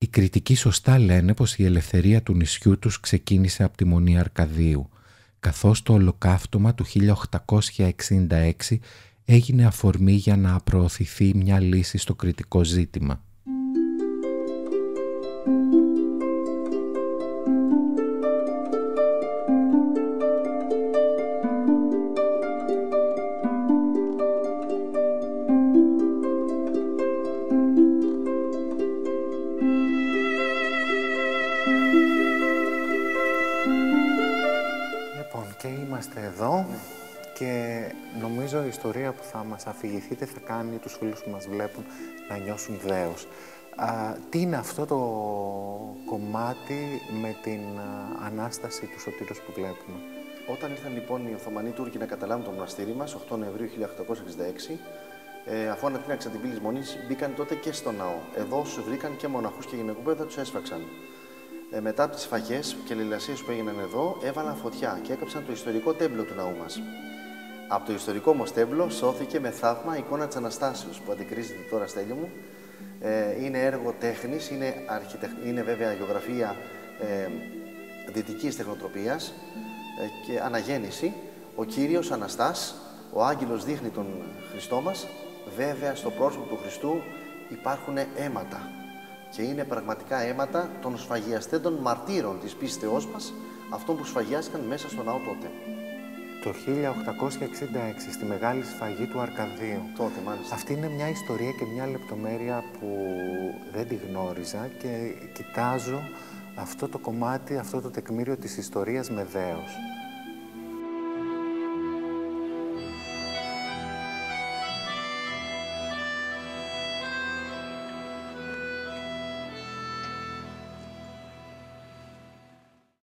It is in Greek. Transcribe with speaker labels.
Speaker 1: Οι κριτικοί σωστά λένε πως η ελευθερία του νησιού τους ξεκίνησε από τη Μονή Αρκαδίου, καθώς το ολοκαύτωμα του 1866 έγινε αφορμή για να προωθηθεί μια λύση στο κριτικό ζήτημα.
Speaker 2: Εδώ και νομίζω η ιστορία που θα μας αφηγηθείτε θα κάνει τους φίλους που μας βλέπουν να νιώσουν δέος. Τι είναι αυτό το κομμάτι με την Ανάσταση του Σωτήρος που βλέπουμε?
Speaker 3: Όταν ήρθαν λοιπόν οι Οθωμανοί Τούρκοι να καταλάβουν το μοναστήρι μας, 8 Νοεμβρίου 1866, αφού ανατείναξαν την πύλη της Μονής, μπήκαν τότε και στο ναό. Εδώ όσους βρήκαν και μοναχούς και γυναικόπαιδα τους έσφαξαν. Μετά από τις σφαγές και λαιλασίες που έγιναν εδώ, έβαλαν φωτιά και έκαψαν το ιστορικό τέμπλο του ναού μας. Από το ιστορικό όμως τέμπλο σώθηκε με θαύμα η εικόνα της Αναστάσεως, που αντικρίζεται τώρα, Στέλιο μου. Είναι έργο τέχνης, είναι βέβαια γεωγραφία δυτικής τεχνοτροπίας και αναγέννηση. Ο Κύριος Αναστάς, ο άγγελος δείχνει τον Χριστό μας. Βέβαια στο πρόσωπο του Χριστού υπάρχουν αίματα. Και είναι πραγματικά αίματα των σφαγιαστέντων μαρτύρων της πίστεώς μας, αυτών που σφαγιάστηκαν μέσα στο ναό τότε.
Speaker 2: Το 1866, στη μεγάλη σφαγή του Αρκαδίου.
Speaker 3: Τότε, μάλιστα.
Speaker 2: Αυτή είναι μια ιστορία και μια λεπτομέρεια που δεν τη γνώριζα και κοιτάζω αυτό το κομμάτι, αυτό το τεκμήριο της ιστορίας με δέος.